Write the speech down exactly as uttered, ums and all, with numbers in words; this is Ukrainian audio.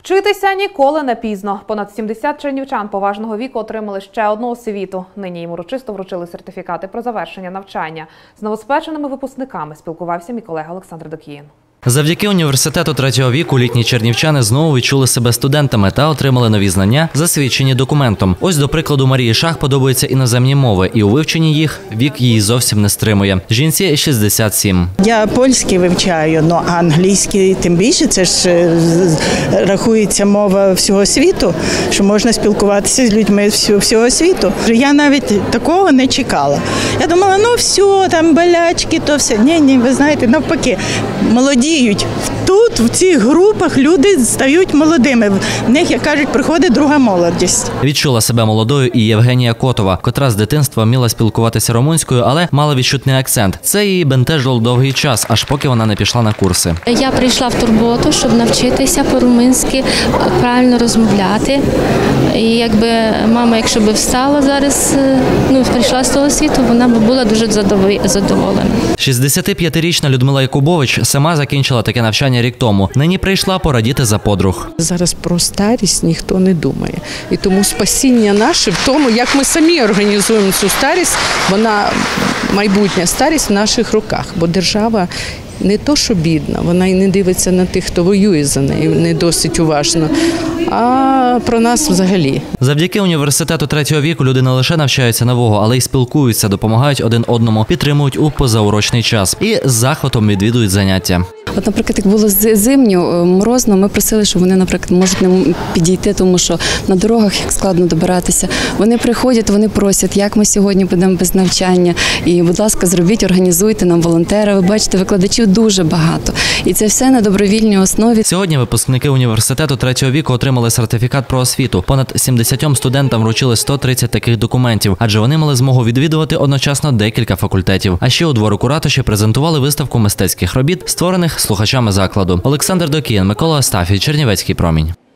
Вчитися ніколи не пізно. Понад сімдесят чернівчан поважного віку отримали ще одну освіту. Нині їм урочисто вручили сертифікати про завершення навчання. З новоспеченими випускниками спілкувався мій колега Олександр Докіїн. Завдяки університету третього віку літні чернівчани знову відчули себе студентами та отримали нові знання, засвідчені документом. Ось, до прикладу, Марії Шах подобаються іноземні мови, і у вивченні їх вік її зовсім не стримує. Жінці шістдесят сім. Я польський вивчаю, ну, а англійський тим більше. Це ж рахується мова всього світу, що можна спілкуватися з людьми всього світу. Я навіть такого не чекала. Я думала, ну все, там болячки, то все. Ні, ні, ви знаєте, навпаки, молоді. Тут, в цих групах, люди стають молодими. В них, як кажуть, приходить друга молодість. Відчула себе молодою і Євгенія Котова, котра з дитинства вміла спілкуватися румунською, але мала відчутний акцент. Це її бентежило довгий час, аж поки вона не пішла на курси. Я прийшла в турботу, щоб навчитися по-румунськи правильно розмовляти. І якби мама, якщо б встала зараз, ну, прийшла з того світу, вона б була дуже задоволена. шістдесятип'ятирічна Людмила Якубович сама закінчила таке навчання рік тому. Нині прийшла порадіти за подруг. Зараз про старість ніхто не думає. І тому спасіння наше в тому, як ми самі організуємо цю старість, вона, майбутня старість в наших руках. Бо держава не то, що бідна, вона і не дивиться на тих, хто воює за нею, не досить уважно, а про нас взагалі. Завдяки університету третього віку люди не лише навчаються нового, але й спілкуються, допомагають один одному, підтримують у позаурочний час і з захватом відвідують заняття. От, наприклад, як було зимньо, морозно, ми просили, щоб вони, наприклад, можуть не підійти, тому що на дорогах як складно добиратися. Вони приходять, вони просять, як ми сьогодні будемо без навчання. І, будь ласка, зробіть, організуйте нам волонтери. Ви бачите, викладачів дуже багато. І це все на добровільній основі. Сьогодні випускники університету третього віку отримали сертифікат про освіту. Понад сімдесятьом студентам вручили сто тридцять таких документів, адже вони мали змогу відвідувати одночасно декілька факультетів. А ще у дворику ратуші презентували виставку мистецьких робіт, створених слухачами закладу. Олександр Докіїн, Микола Астафій, Чернівецький промінь.